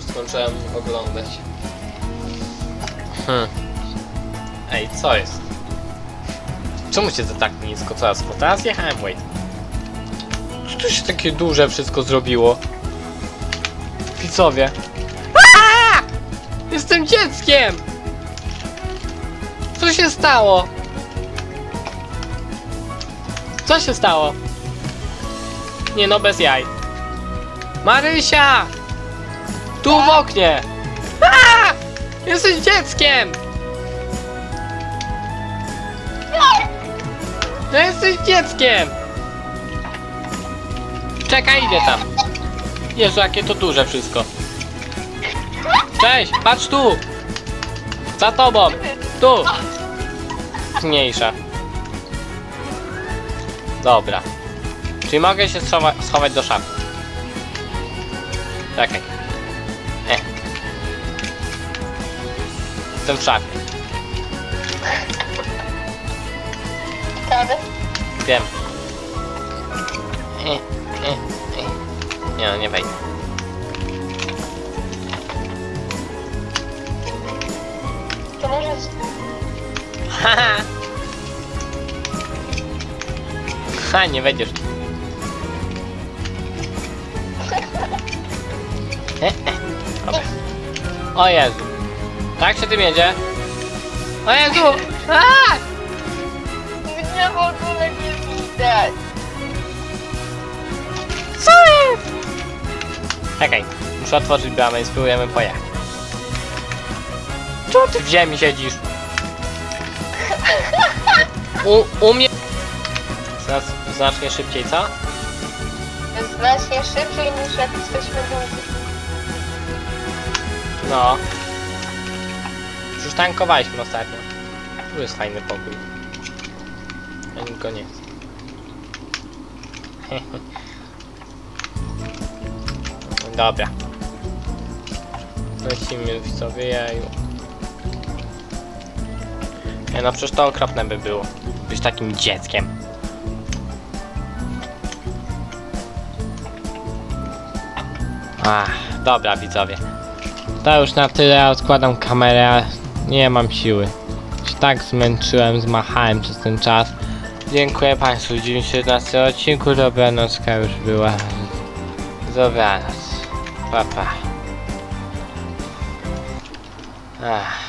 Skończyłem oglądać. Ej, co jest? Czemu się to tak nisko? Teraz jechałem, wait. Co tu się takie duże wszystko zrobiło? Widzowie. Aaaa! Jestem dzieckiem! Co się stało? Co się stało? Nie no, bez jaj. Marysia! Tu w oknie! Aaaa! Jesteś dzieckiem! No jesteś dzieckiem! Czekaj, idę tam. Jezu, jakie to duże wszystko. Cześć, patrz tu! Za tobą! Tu! Mniejsza. Dobra. Czyli mogę się schować do szafy. Czekaj. Jestem w szafie. Wiem. Nie, no nie wejdę. To możesz... Haha! Ha, nie wejdziesz. Dobra. O Jezu. Tak się tym jedzie? O Jezu! Aaaa! Mnie w ogóle nie widać. Co jest? Czekaj, muszę otworzyć bramę i spróbujemy pojechać. Czemu ty w ziemi siedzisz? U mnie... Znacznie szybciej, co? Znacznie szybciej niż jak jesteśmy długi. No. Już tankowaliśmy ostatnio. Tu jest fajny pokój. A nikt go nie chce. Dobra. Lecimy w sobie jaju. Nie no, przecież to okropne by było. Być takim dzieckiem. Dobra widzowie. To już na tyle, odkładam kamerę. Nie mam siły. Się tak zmęczyłem, zmachałem przez ten czas. Dziękuję Państwu w 19 odcinku. Dobranocka już była. Dobranoc. Pa pa.